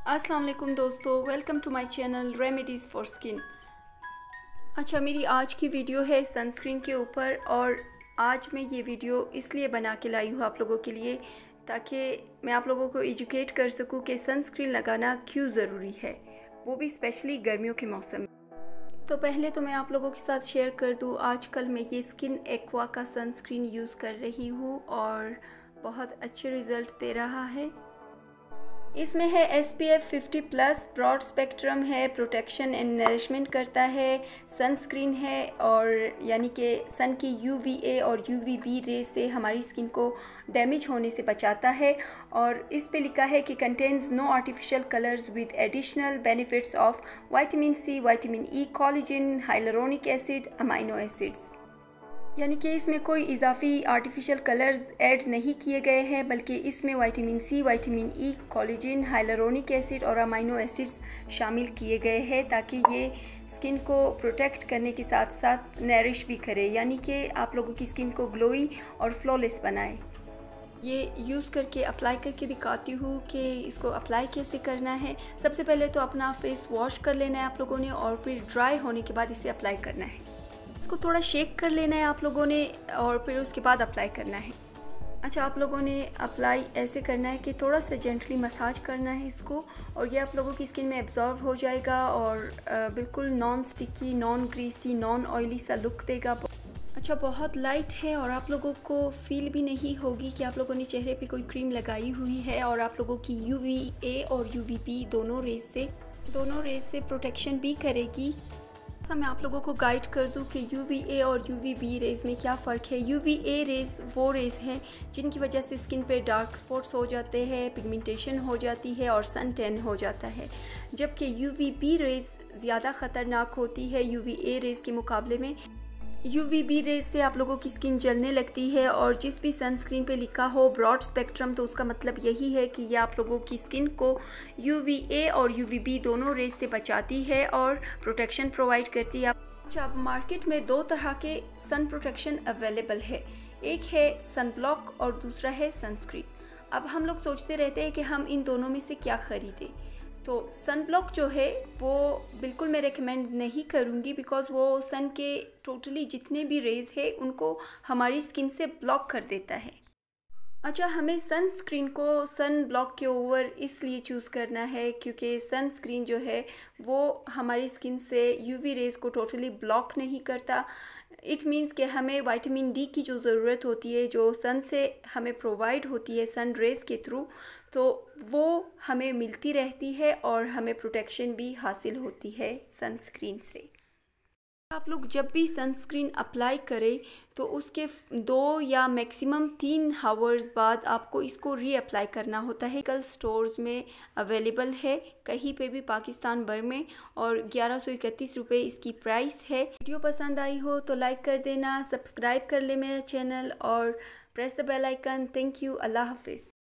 अस्सलाम वालेकुम दोस्तों, welcome to my channel remedies for skin. अच्छा, मेरी आज की वीडियो है सनस्क्रीन के ऊपर और आज मैं ये वीडियो इसलिए बना के लाई हूँ आप लोगों के लिए ताकि मैं आप लोगों को एजुकेट कर सकूँ कि सनस्क्रीन लगाना क्यों ज़रूरी है, वो भी स्पेशली गर्मियों के मौसम में। तो पहले तो मैं आप लोगों के साथ शेयर कर दूँ, आजकल मैं ये स्किन एक्वा का सनस्क्रीन यूज़ कर रही हूँ और बहुत अच्छे रिज़ल्ट दे रहा है। इसमें है SPF 50+, ब्रॉड स्पेक्ट्रम है, प्रोटेक्शन एंड नरिशमेंट करता है, सनस्क्रीन है और यानी कि सन की UVA और UVB रेज से हमारी स्किन को डैमेज होने से बचाता है। और इस पे लिखा है कि contains no artificial colours with additional benefits of vitamin C, vitamin E, collagen, hyaluronic acid, amino acids. यानी कि इसमें कोई इजाफी आर्टिफिशियल कलर्स ऐड नहीं किए गए हैं, बल्कि इसमें vitamin C, vitamin E, collagen, hyaluronic acid और अमाइनो एसिड्स शामिल किए गए हैं ताकि ये स्किन को प्रोटेक्ट करने के साथ साथ नरिश भी करे, यानी कि आप लोगों की स्किन को ग्लोई और फ्लॉलेस बनाए। ये यूज़ करके अप्लाई करके दिखाती हूँ कि इसको अप्लाई कैसे करना है। सबसे पहले तो अपना फेस वॉश कर लेना है आप लोगों ने और फिर ड्राई होने के बाद इसे अप्लाई करना है। इसको थोड़ा शेक कर लेना है आप लोगों ने और फिर उसके बाद अप्लाई करना है। अच्छा, आप लोगों ने अप्लाई ऐसे करना है कि थोड़ा सा जेंटली मसाज करना है इसको और ये आप लोगों की स्किन में एब्जॉर्व हो जाएगा और बिल्कुल non sticky, non greasy, non oily सा लुक देगा। अच्छा, बहुत लाइट है और आप लोगों को फील भी नहीं होगी कि आप लोगों ने चेहरे पे कोई क्रीम लगाई हुई है और आप लोगों की UVA और UVB दोनों रेज से प्रोटेक्शन भी करेगी। मैं आप लोगों को गाइड कर दूं कि UVA और UVB रेज़ में क्या फ़र्क है। UVA रेज़ वो रेज़ हैं जिनकी वजह से स्किन पे डार्क स्पॉट्स हो जाते हैं, पिगमेंटेशन हो जाती है और सन टैन हो जाता है, जबकि UVB रेज़ ज़्यादा ख़तरनाक होती है UVA रेज़ के मुकाबले में। UVB रेज से आप लोगों की स्किन जलने लगती है और जिस भी सनस्क्रीन पे लिखा हो ब्रॉड स्पेक्ट्रम, तो उसका मतलब यही है कि ये आप लोगों की स्किन को UVA और UVB दोनों रेज से बचाती है और प्रोटेक्शन प्रोवाइड करती है। अच्छा, अब मार्केट में दो तरह के सन प्रोटेक्शन अवेलेबल है, एक है सन ब्लॉक और दूसरा है सनस्क्रीन। अब हम लोग सोचते रहते हैं कि हम इन दोनों में से क्या ख़रीदें। तो सन ब्लॉक जो है वो बिल्कुल मैं रेकमेंड नहीं करूँगी, बिकॉज़ वो सन के टोटली जितने भी रेज़ है उनको हमारी स्किन से ब्लॉक कर देता है। अच्छा, हमें सनस्क्रीन को सन ब्लॉक के ओवर इसलिए चूज़ करना है क्योंकि सनस्क्रीन जो है वो हमारी स्किन से UV रेज़ को टोटली ब्लॉक नहीं करता। इट मीन्स कि हमें विटामिन D की जो ज़रूरत होती है, जो सन से हमें प्रोवाइड होती है सन रेज़ के थ्रू, तो वो हमें मिलती रहती है और हमें प्रोटेक्शन भी हासिल होती है सनस्क्रीन से। आप लोग जब भी सनस्क्रीन अप्लाई करें तो उसके 2 या मैक्सिमम 3 आवर्स बाद आपको इसको रीअप्लाई करना होता है। कल स्टोर्स में अवेलेबल है कहीं पे भी पाकिस्तान भर में और 1131 रुपये इसकी प्राइस है। वीडियो पसंद आई हो तो लाइक कर देना, सब्सक्राइब कर ले मेरा चैनल और press the bell icon. Thank you, अल्लाह हाफिज़।